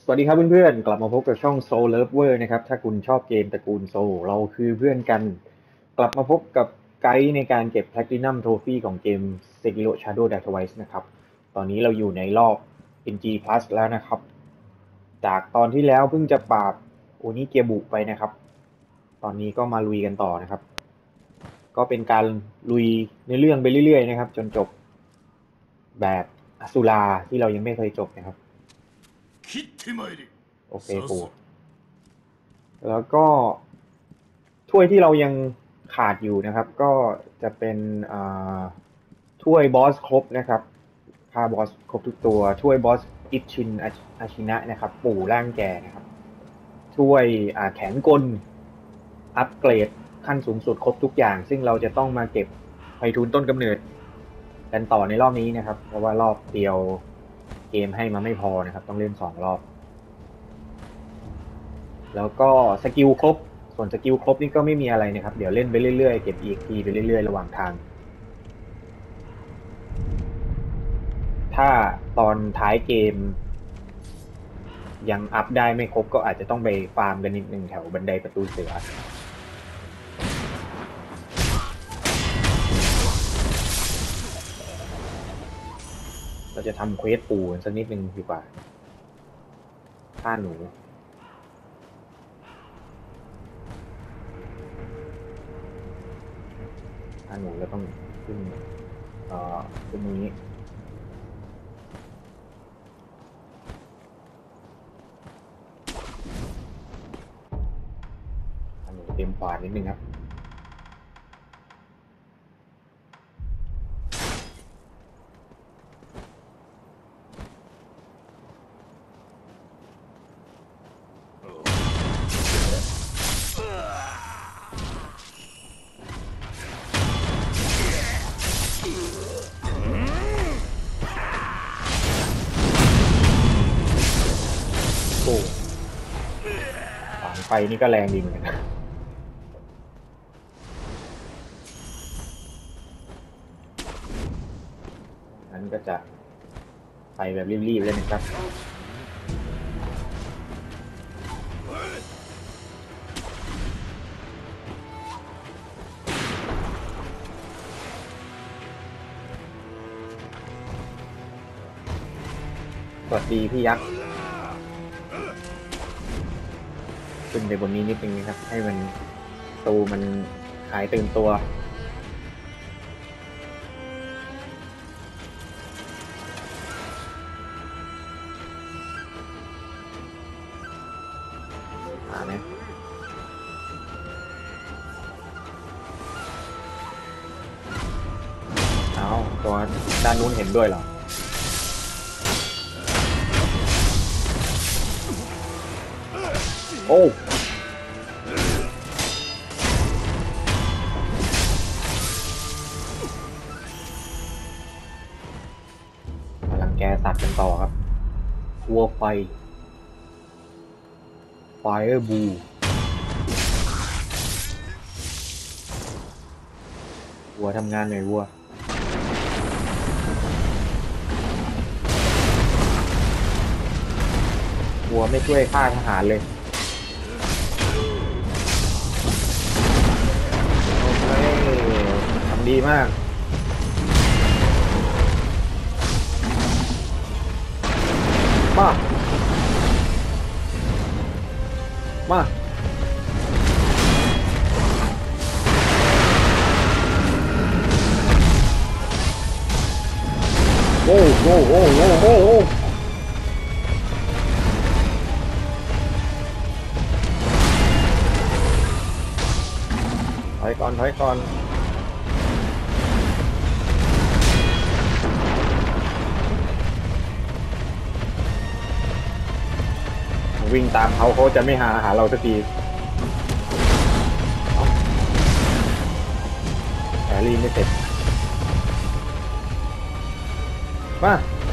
วัสดีครับเพื่อนๆกลับมาพบกับช่อง Soul Lover นะครับถ้าคุณชอบเกมตระกูลโซลเราคือเพื่อนกันกลับมาพบกับไกด์ในการเก็บ Platinum Trophy ของเกม Sekiro Shadow Die Twice นะครับตอนนี้เราอยู่ในรอบ NG Plus แล้วนะครับจากตอนที่แล้วเพิ่งจะปราบโอนิเกียบุไปนะครับตอนนี้ก็มาลุยกันต่อนะครับก็เป็นการลุยในเรื่องไปเรื่อยๆนะครับจนจบแบบอสุราที่เรายังไม่เคยจบนะครับโอเคปูแล้วก็ถ้วยที่เรายังขาดอยู่นะครับก็จะเป็นถ้วยบอสครบนะครับฆ่าบอสครบทุกตัวถ้วยบอสอิชินอาชินะนะครับปู่ร่างแก่นะครับถ้วยแขนกลอัปเกรดขั้นสูงสุดครบทุกอย่างซึ่งเราจะต้องมาเก็บไพฑูรย์ต้นกำเนิดกันต่อในรอบนี้นะครับเพราะว่ารอบเดียวเกมให้มาไม่พอนะครับต้องเล่น2 รอบแล้วก็สกิลครบส่วนสกิลครบนี่ก็ไม่มีอะไรนะครับเดี๋ยวเล่นไปเรื่อยๆเก็บ EXP ไปเรื่อยๆระหว่างทางถ้าตอนท้ายเกมยังอัพได้ไม่ครบก็อาจจะต้องไปฟาร์มกันนิดนึงแถวบันไดประตูเสือเราจะทำเควสปูสักนิดนึงดีกว่าฆ่าหนูเราต้องขึ้นตรงนี้หนูเต็มขวานิดนึงครับไฟนี่ก็แรงดีเหมือนกันนั้นก็จะไปแบบรีบๆเลยนะครับสวัสดีพี่ยักษ์ขึ้นไปบนนี้นิดนึงนะครับให้มันตูมันหายตื่นตัวมาไหมเอาตัวด้านนู้นเห็นด้วยเหรอโอ้กำลังแกสัตว์กันต่อครับวัวไฟไฟบูวัวทำงานหน่อยวัวไม่ช่วยฆ่าทหารเลยโอเคทำดีมากมาโอ้ถอยก่อนวิ่งตามเขาจะไม่หาเราสักทีแอรี่ไม่เสร็จมา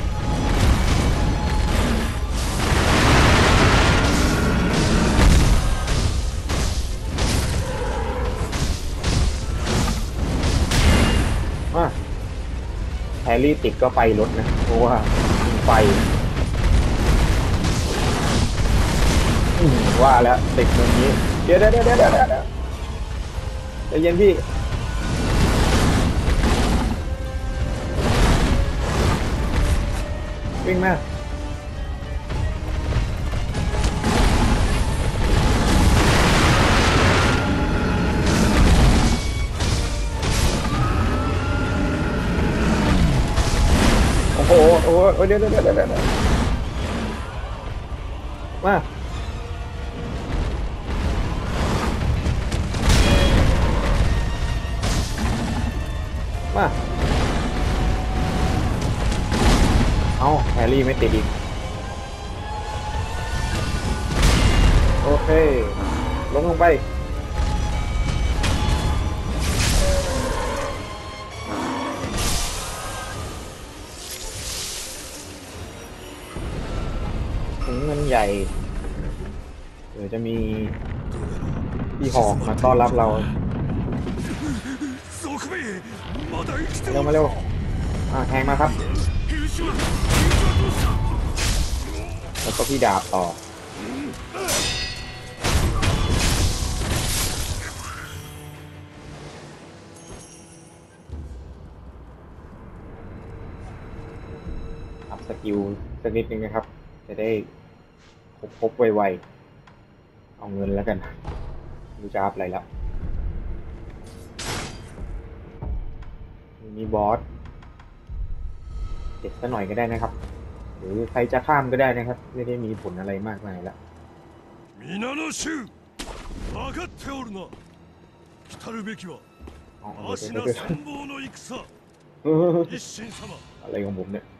แฮร์รี่ติดก็ไปรถนะเพราะว่าไฟว่าแล้วติดมุมนี้เดี๋ยวใจเย็นพี่วิ่งมาโอ้โหเดี๋ยวมาเอาแฮร์รี่ไม่ติดอีกโอเคลงไปถุงเงินใหญ่เดี๋ยวจะมีพี่หอกมาต้อนรับเราเร็วมาเร็วแทงมาครับแล้วก็พี่ดาบต่ออัพสกิลสักนิดนึงนะครับจะได้ครบไวๆเอาเงินแล้วกันดูจะอัพอะไรแล้วมีบอสเก็บซะหน่อยก็ได้นะครับหรือใครจะข้ามก็ได้นะครับไม่ได้มีผลอะไรมากมายแล้วอะไรของผมเนี่ย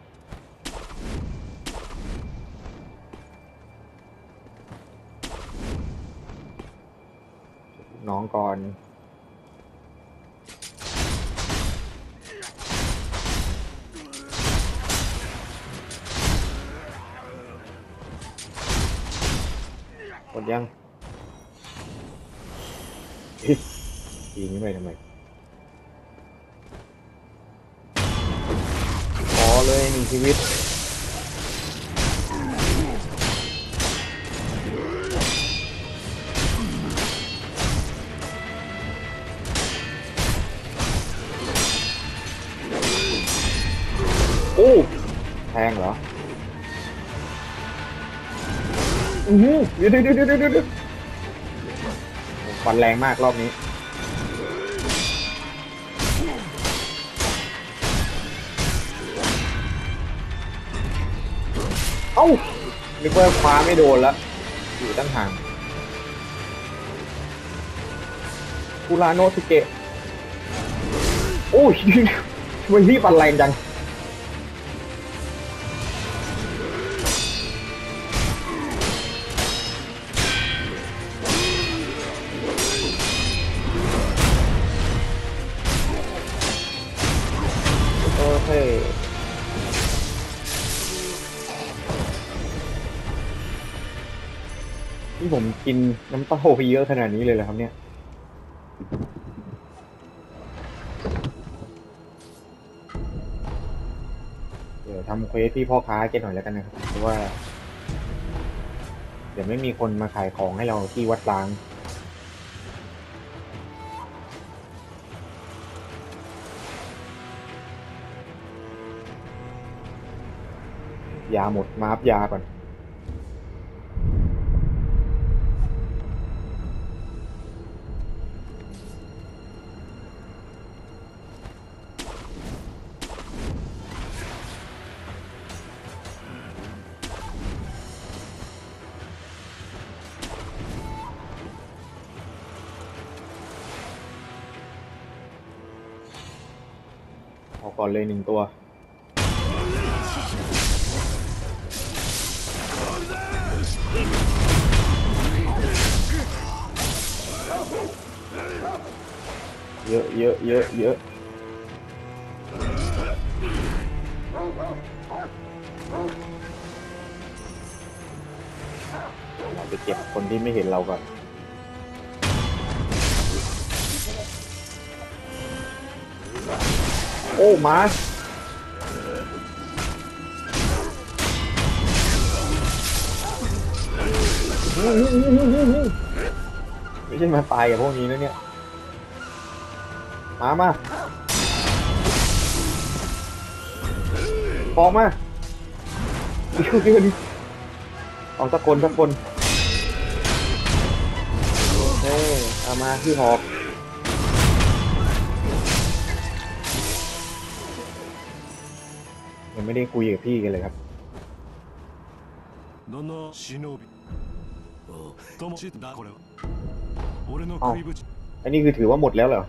น้องก่อนหมดยังทีนี้ไปทำไมขอเลยหนึ่งชีวิตโอ้แทงเหรอเดี๋ยวฟันแรงมากรอบนี้เอ้านึกว่าคว้าไม่โดนแล้วอยู่ตั้งห่างคุราโนสุเกะโอ้ยทำไมพี่ฟันแรงจังนี่ผมกินน้ำเต้าหู้เยอะขนาดนี้เลยเหรอครับเนี่ยเดี๋ยวทำเควสที่พ่อค้าแกหน่อยแล้วกันนะครับเพราะว่าเดี๋ยวไม่มีคนมาขายของให้เราที่วัดล้างยาหมดมาอัพยาก่อนเอาก่อนเลยหนึ่งตัวเยอะเราไปเก็บคนที่ไม่เห็นเราก่อนโอ้มาไม่ใช่มาตายกับพวกนี้นะเนี่ยมาฟองมาเอาสักคนเอามาพี่หอกยังไม่ได้คุยกับพี่กันเลยครับอันนี้คือถือว่าหมดแล้วเหรอ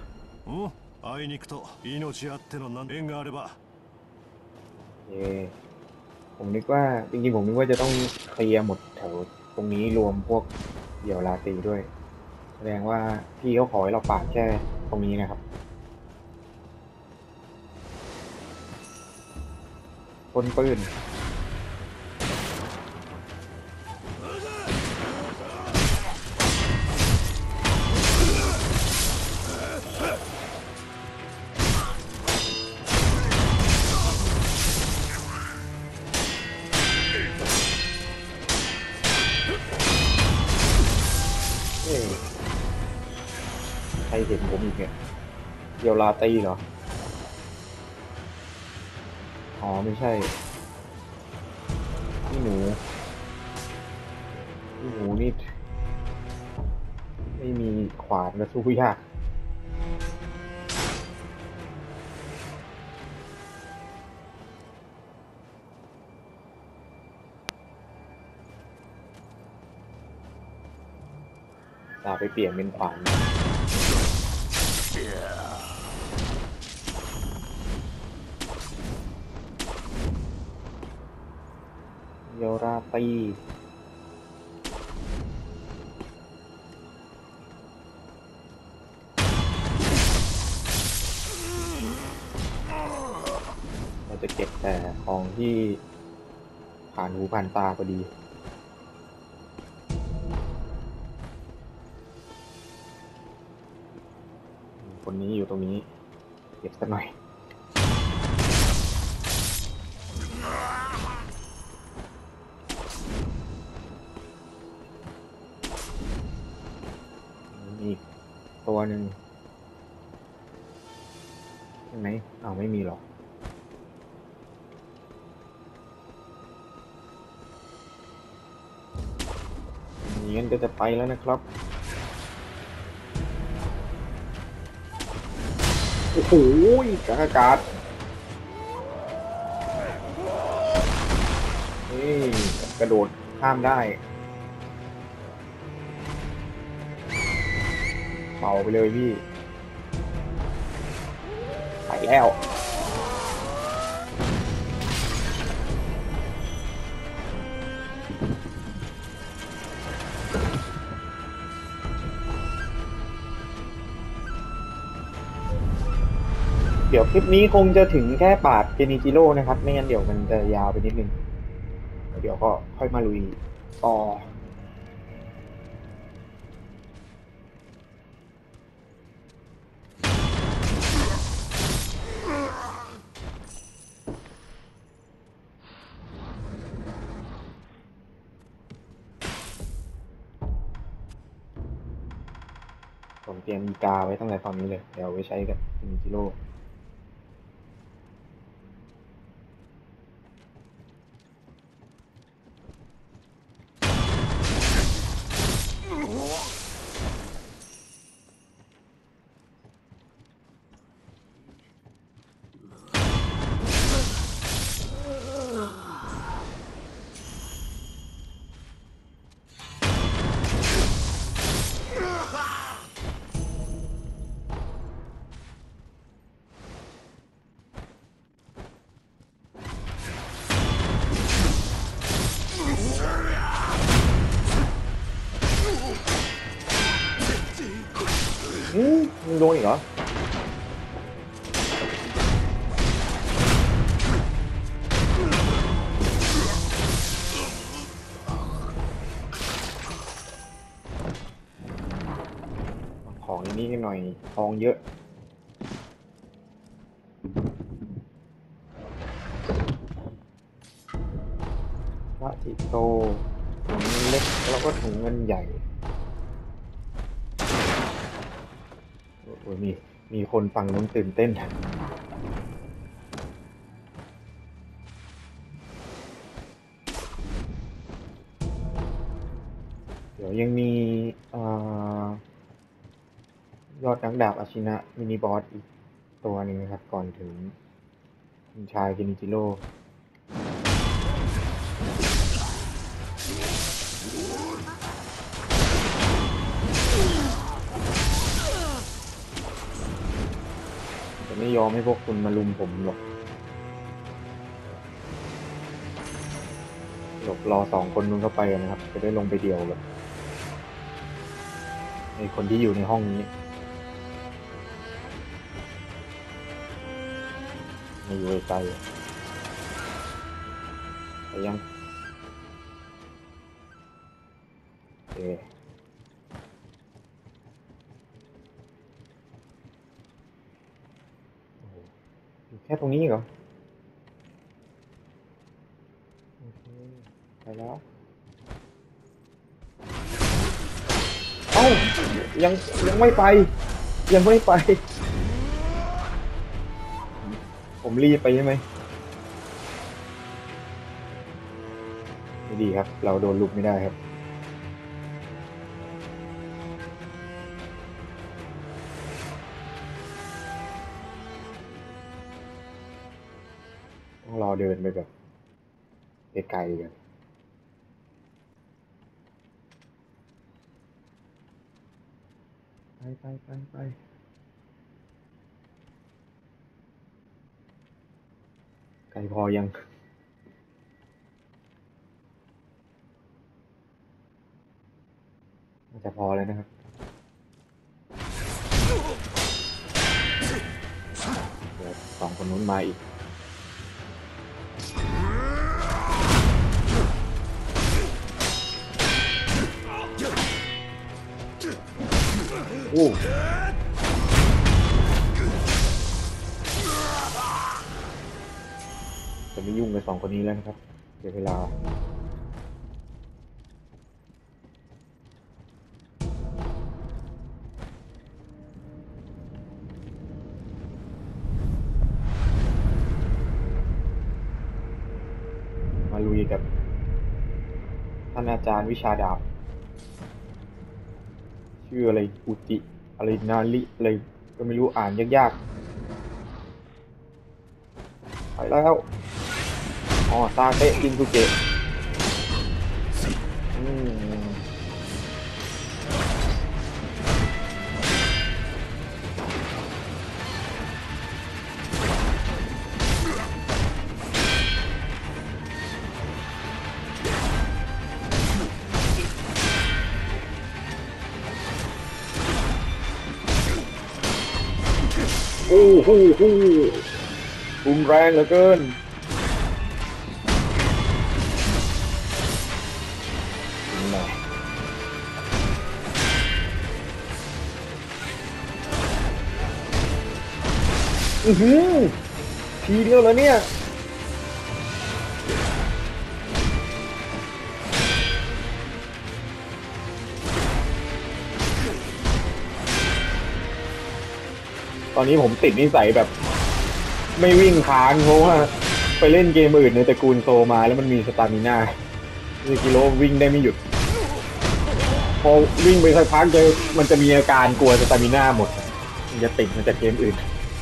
ผมนึกว่าจริงๆผมนึกว่าจะต้องเคลียร์หมดแถวตรงนี้รวมพวกเดี่ยวราตรีด้วยแสดงว่าพี่เขาขอให้เราปาดแค่ตรงนี้นะครับคนปืนใครเห็นผมอีกเนี่ยเดี่ยวราตรีเหรออ๋อไม่ใช่พี่หนูนี่ไม่มีขวานมาสู้ยากตาไปเปลี่ยนเป็นขวานเดี่ยวราตรีเราจะเก็บแต่ของที่ผ่านหูผ่านตาพอดีคนนี้อยู่ตรงนี้เก็บสักหน่อยอีกตัวหนึ่งใช่ไหมไม่มีหรอกงั้นก็จะไปแล้วนะครับโอ้โหกลางอากาศกระโดดข้ามได้เป่าไปเลยพี่ไปแล้วเดี๋ยวคลิปนี้คงจะถึงแค่ปาดเจนิจิโร่นะครับไม่งั้นเดี๋ยวมันจะยาวไปนิดนึงเดี๋ยวก็ค่อยมาลุยต่อผมเตรียมอีกาไว้ตั้งแต่ตอนนี้เลยเดี๋ยวไว้ใช้กับเจนิจิโร่มึงโดนอีกเหรอของนี้หน่อยทองเยอะพระอิโตเล่ล็กแล้วก็ถุงเงินใหญ่โอ้ยมีคนฟังนู้นตื่นเต้นเดี๋ยวยังมียอดนักดาบอาชินะมินิบอสอีกตัวหนึ่งนะครับก่อนถึงคุณชายเกนิจิโร่จะไม่ยอมให้พวกคุณมาลุมผมหรอกหลบรอ2 คนนู้นเข้าไปนะครับจะได้ลงไปเดียวแบบในคนที่อยู่ในห้องนี้ไม่อยู่ไกลไปยังโอเคอยู่แค่ตรงนี้เหรอโอเคไปแล้วเอ้ายังไม่ไปยังไม่ไปผมรีบไปใช่ไหมไม่ดีครับเราโดนลุกไม่ได้ครับต้องรอเดินไปแบบไกลๆกันไปไกลพอยังน่าจะพอแล้วนะครับเดี๋ยว2 คนนู้นมาอีกโอ้จะไม่ยุ่งกับ2 คนนี้แล้วนะครับเดี๋ยวเวลามาลุยกับท่านอาจารย์วิชาดาบชื่ออะไรอุจิอะไรนาริอะไรก็ไม่รู้อ่านยากๆไปแล้วอ๋อซาเตะจินสุเกะโอ้โหรุนแรงเหลือเกินทีเดียวแล้วเนี่ยตอนนี้ผมติดนิสัยแบบไม่วิ่งค้างเพราะว่าไปเล่นเกมอื่นในตระกูลโซมาแล้วมันมีสตามิน่ากิโลวิ่งได้ไม่หยุดพอวิ่งไปสักพักมันจะมีอาการกลัวสตามิน่าหมดมันจะติดมาจากเกมอื่น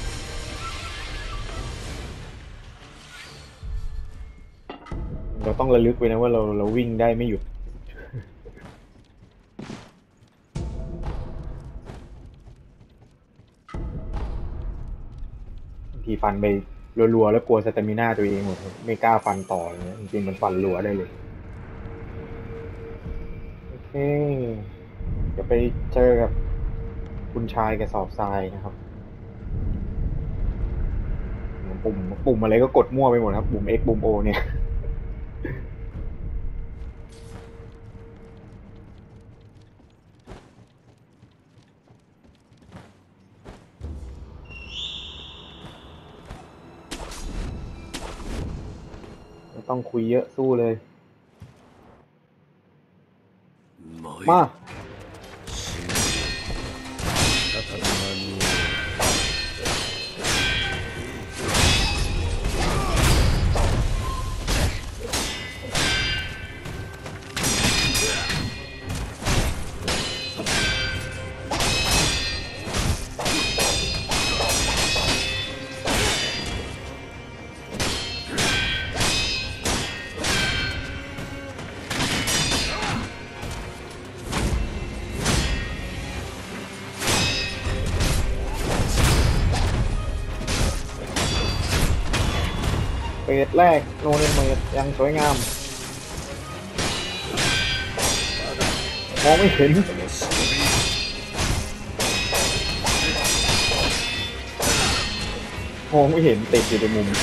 เราต้องระลึกไว้นะว่าเราวิ่งได้ไม่หยุดทีฟันไปรัวๆแล้วกลัวสเตมิน่าตัวเองหมดไม่กล้าฟันต่อเลยจริงๆมันฟันรัวได้เลยโอเคเดี๋ยวไปเจอกับคุณชายกระสอบทรายนะครับปุ่มอะไรก็กดมั่วไปหมดครับปุ่ม X ปุ่ม O เนี่ยต้องคุยเยอะสู้เลยมาเฟสแรกโนเดนเมดยังสวยงามมองไม่เห็นมองไม่เห็นติดอยู่ในมุม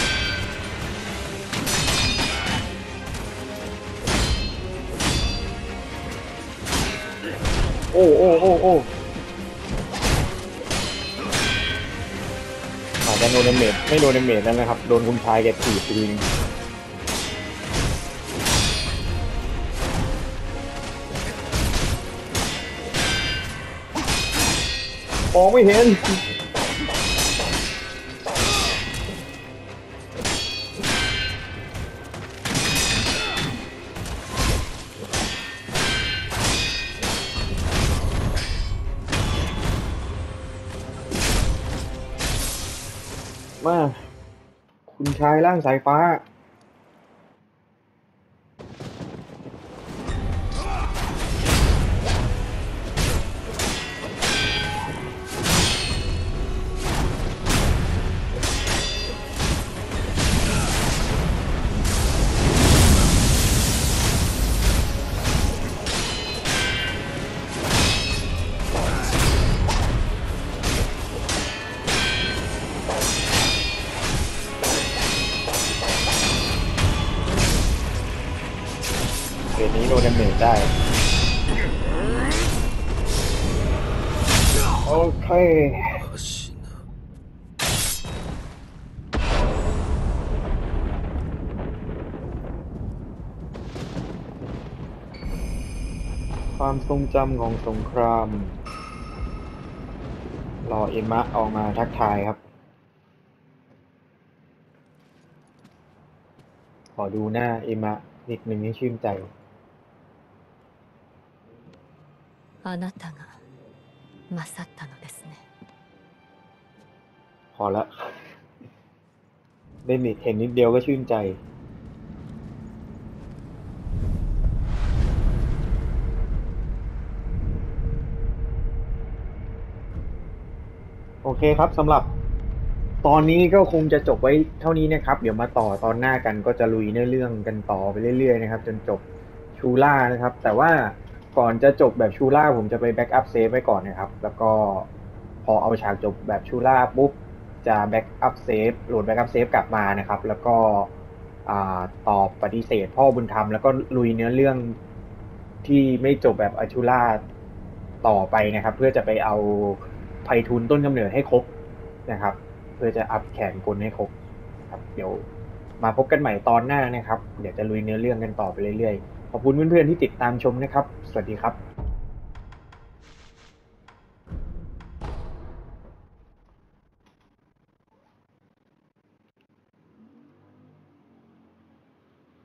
โอ้โอ้โอ้โอ้อาจจะโดนเดเมจไม่โดนเดเมจแล้วนะครับโดนคุณชายแกถีบทีนึงมองไม่เห็นมาคุณชายร่างสายฟ้าเกมนี้โดนดาเมจได้โอเคความทรงจำของสงครามรอเอมะออกมาทักทายครับขอดูหน้าเอมะนิดนึงให้ชื่นใจあなたが勝ったのですね。 พอละได้เห็นนิดเดียวก็ชื่นใจโอเคครับสำหรับตอนนี้ก็คงจะจบไว้เท่านี้นะครับเดี๋ยวมาต่อตอนหน้ากันก็จะลุยเนื้อเรื่องกันต่อไปเรื่อยๆนะครับจนจบชูล่านะครับแต่ว่าก่อนจะจบแบบชูล่าผมจะไปแบ็กอัพเซฟไว้ก่อนนะครับแล้วก็พอเอาฉากจบแบบชูล่าปุ๊บจะแบ็กอัพเซฟโหลดแบ็กอัพเซฟกลับมานะครับแล้วก็ตอบปฏิเสธพ่อบุญธรรมแล้วก็ลุยเนื้อเรื่องที่ไม่จบแบบอชูล่าต่อไปนะครับเพื่อจะไปเอาไพฑูรย์ต้นกำเนิดให้ครบนะครับเพื่อจะอัพแขนกลให้ครบครับเดี๋ยวมาพบกันใหม่ตอนหน้านะครับเดี๋ยวจะลุยเนื้อเรื่องกันต่อไปเรื่อยๆขอบคุณเพื่อนๆที่ติดตามชมนะครับสวัสดีครับ